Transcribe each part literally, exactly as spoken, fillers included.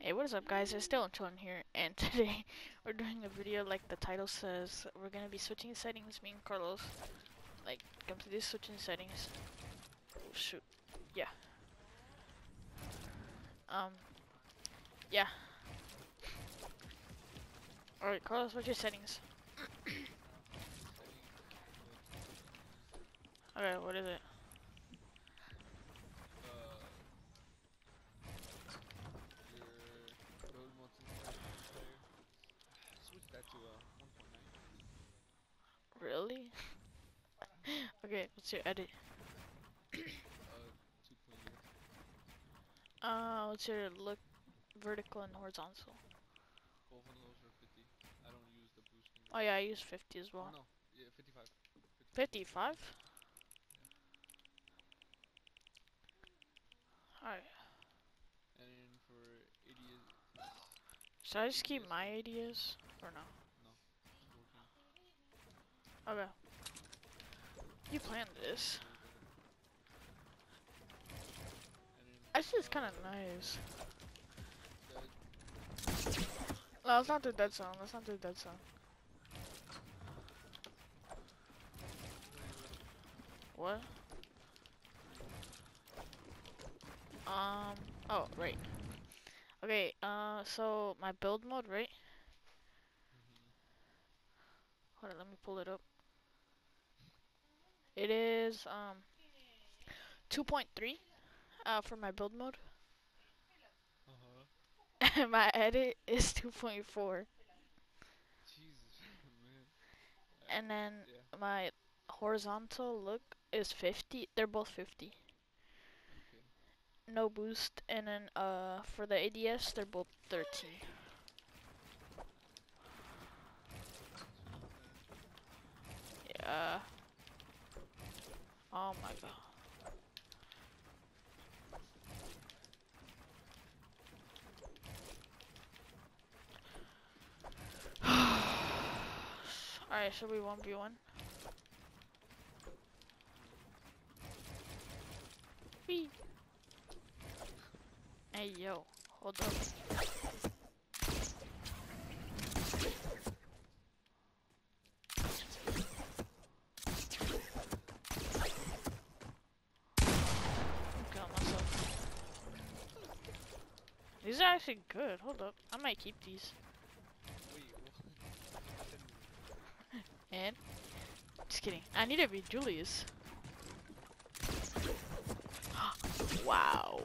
Hey, what is up guys, it's still Antoine here, and today we're doing a video like the title says. We're gonna be switching settings, me and Carlos. Like, completely switching settings. Oh shoot, yeah. Um, yeah. Alright, Carlos, what's your settings? Okay, what is it? Uh, your build multiplayer. Switch that to uh one point nine. Really? Okay, what's your edit? Uh, two point zero. Uh, what's your look, vertical and horizontal? Both of those are fifty. I don't use the boosting Oh mode. yeah, I use fifty as Oh well. no, yeah, fifty-five. fifty-five is good. fifty-five? Yeah. Alright. And then for A D S, Should I just keep A D S my mode. A D S? Or no? No, it's working. Okay. You planned this. Way better. And then Actually, it's kind of uh, nice. that No, let's not do dead zone. Let's not do dead zone. What? Um. Oh, right. Okay. Uh. So my build mode, right? mm-hmm. Hold on. Let me pull it up. It is um two point three. Uh, for my build mode. Uh-huh. And my edit is two point four. Jesus, man. Uh, And then yeah. my horizontal look is fifty. They're both fifty. Okay. No boost. And then uh for the A D S, they're both thirteen. Switch to that. Yeah. Oh my god. Alright, should we one v one? Wee. Hey yo, hold up. Kill myself. These are actually good. Hold up, I might keep these. Wait, what? And just kidding. I need to be Julius. Wow.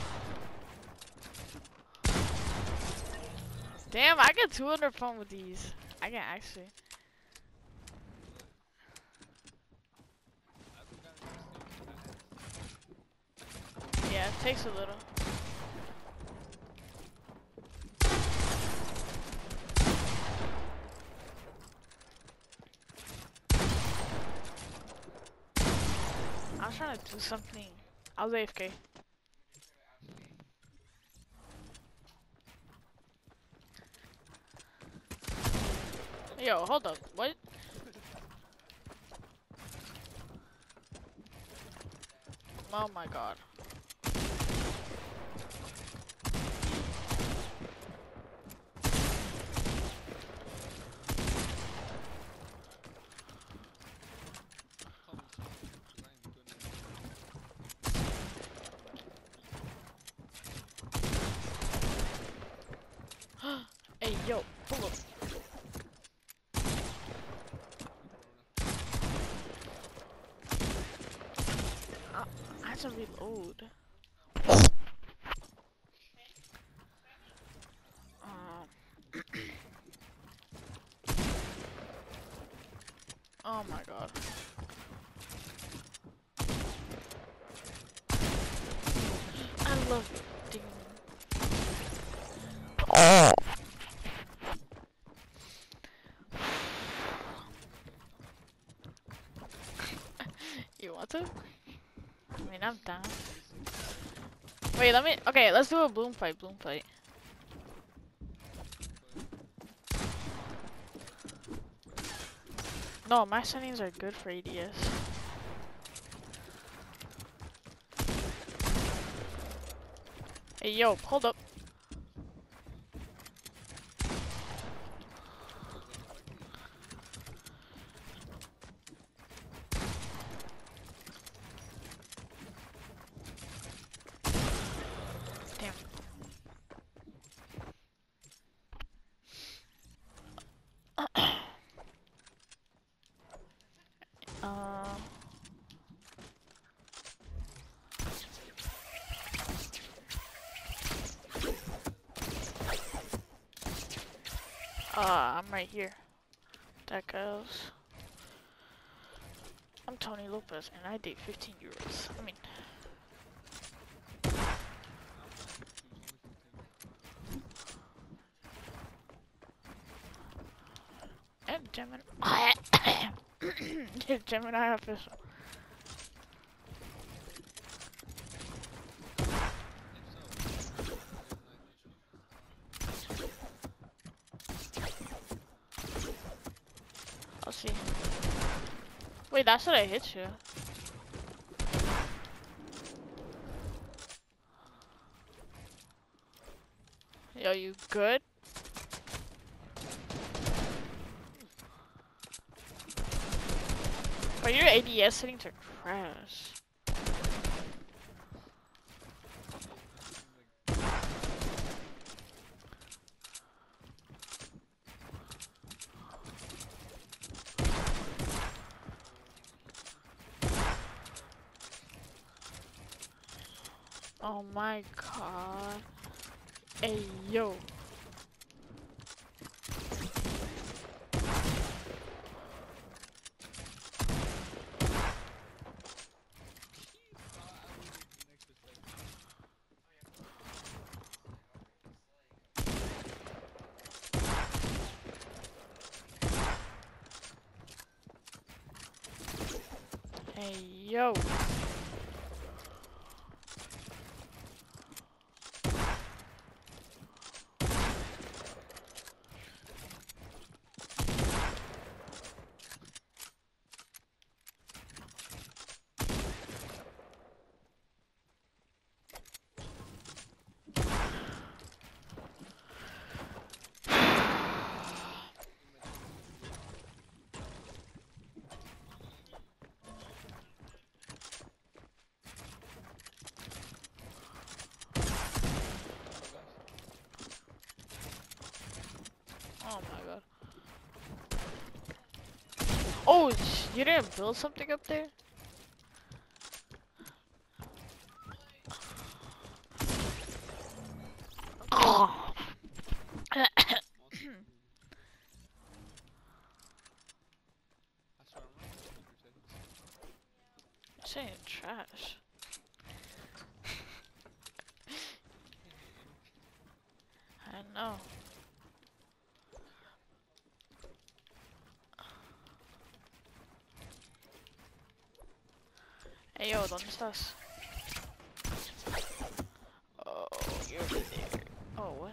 Damn, I get two hundred fun with these. I can actually. I forgot your stamina. Yeah, it takes a little. I was trying to do something. I was A F K. Yo, hold up. What? Oh my god. Call me soon, cause I ain't good enough. Hey, yo, pull up. Uh, I have to reload. Um. Oh my god. I love it. Oh. You want to? I mean, I'm down. Wait, let me. Okay, let's do a bloom fight. Bloom fight. No, my settings are good for A D S. Hey, yo, hold up. Uh, I'm right here. That goes. I'm Tony Lopez and I date fifteen year olds. I mean, and Gemini. Gemini official. I'll see. Wait, that's what I hit you. Yo, you good? But your A D S settings are trash. Oh my god. Hey, yo. Hey, yo. Oh my god. Oh, you didn't build something up there? Oh. Saying trash. I know. Hey yo, ¿dónde estás? Oh, you're over there. Oh, what?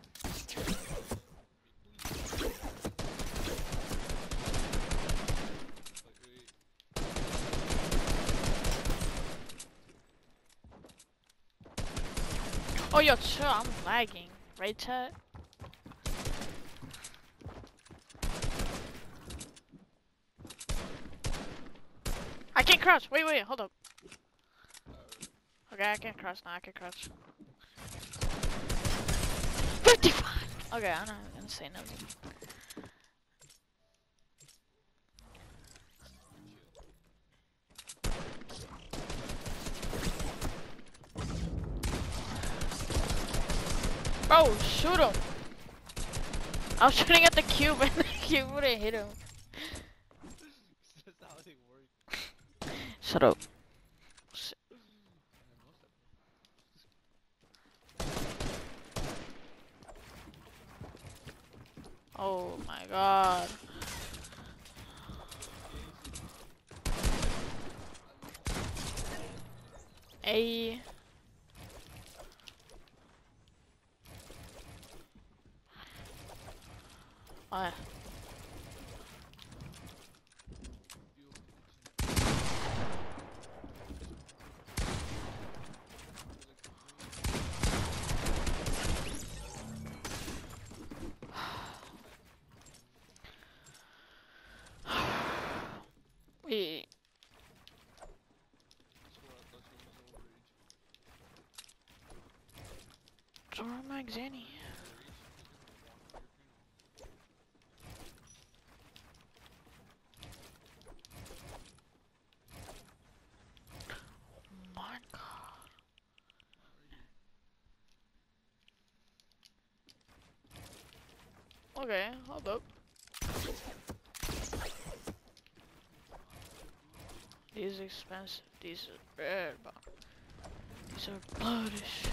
Oh, yo, chill, I'm lagging. Right, chat? I can't crouch. Wait, wait, hold up. Okay, I can't crouch now. I can crouch. fifty-five! Okay, I'm not gonna say nothing. Bro, shoot him! I was shooting at the cube and the cube wouldn't hit him. That's how they work. Shut up. Oh my god. A. What? Wait. So where am I, Xanny? My god. Okay, hold up. These are expensive. These are red, bro. These are bloodish.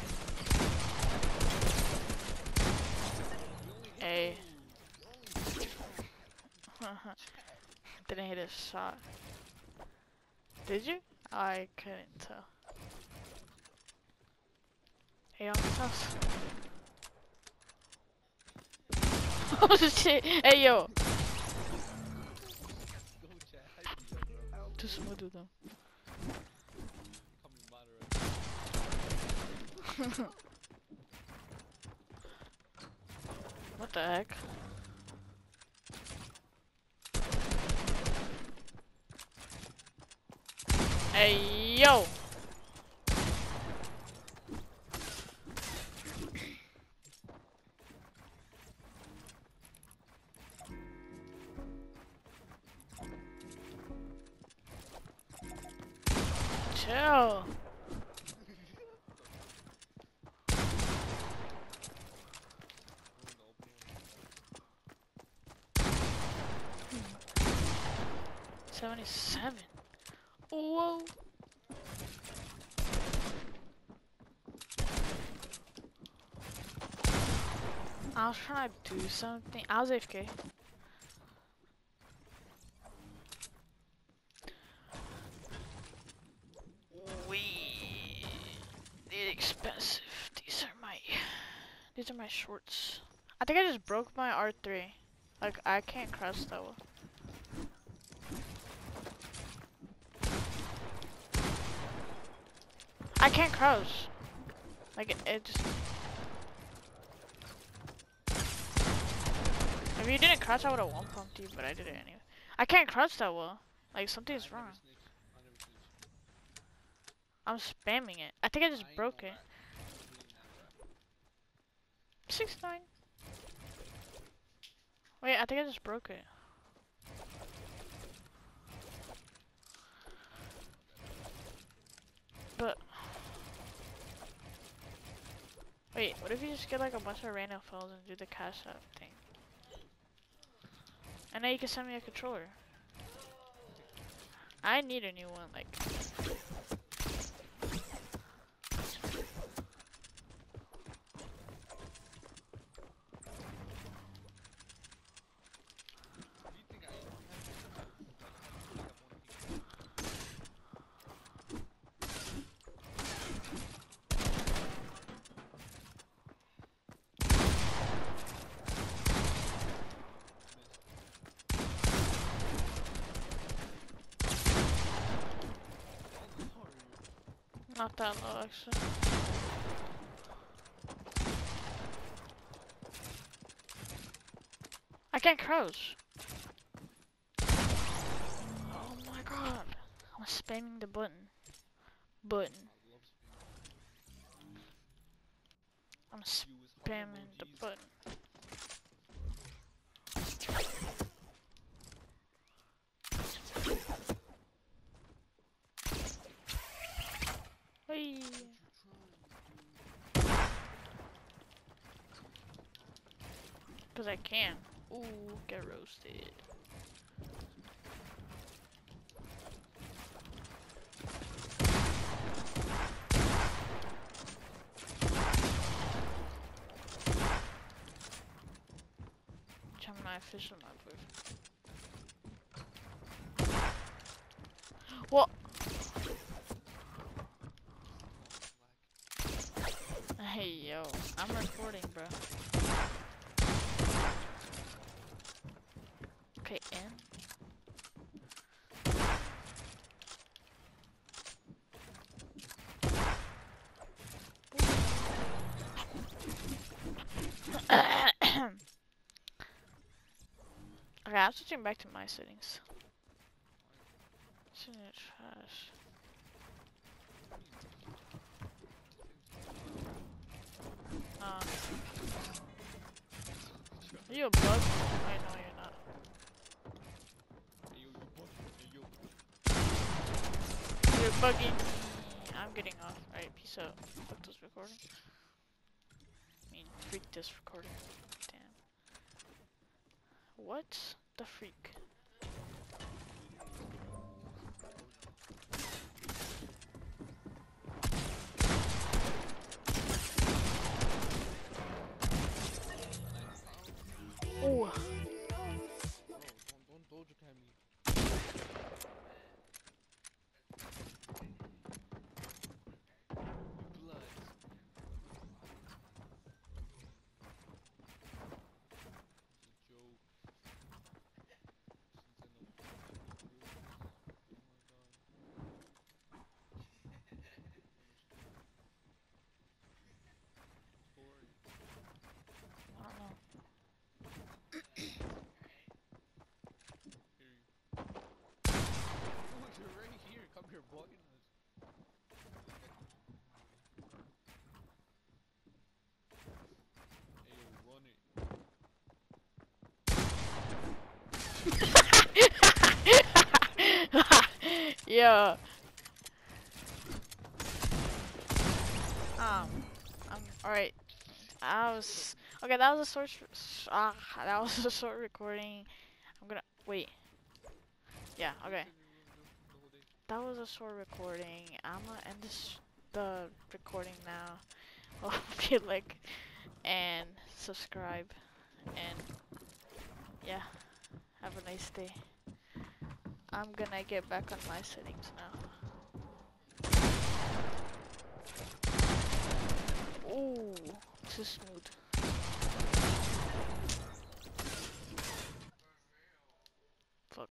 Hey. Didn't hit a shot. Did you? I couldn't tell. Hey, on this house. Oh shit! Hey yo! Too smooth with them. What the heck? Hey yo! Chill. Seventy-seven. Whoa. I was trying to do something. I was A F K. We these expensive. These are my these are my shorts. I think I just broke my R three. Like I can't cross that one. I can't crouch. Like it, it just. If you didn't crouch, I would have one pumped you, but I did it anyway. I can't crouch that well. Like something's wrong. I'm spamming it. I think I just broke it. six nine. Wait, I think I just broke it. But wait, what if you just get like a bunch of random files and do the cash app thing? And now you can send me a controller. I need a new one, like. Not that low, actually. I can't crouch. Oh my god. I'm spamming the button. Button. I'm spamming the button. Hey. Cause I can. Ooh, get roasted. Gemini fish on my boyfriend. What? Hey yo, I'm recording, bro. Okay, N. Okay, I'm switching back to my settings. It's in the trash. Uh, are you a bug? I know you're not. You're bugging me. I'm getting off. Alright, peace out. Fuck this recording. I mean, freak this recording. Damn. What the freak? was okay. That was a short. Ah, that was a short recording. I'm gonna wait. Yeah. Okay. That was a short recording. I'm gonna end this the recording now. Hope you like and subscribe and yeah. Have a nice day. I'm gonna get back on my settings now. Ooh, too smooth.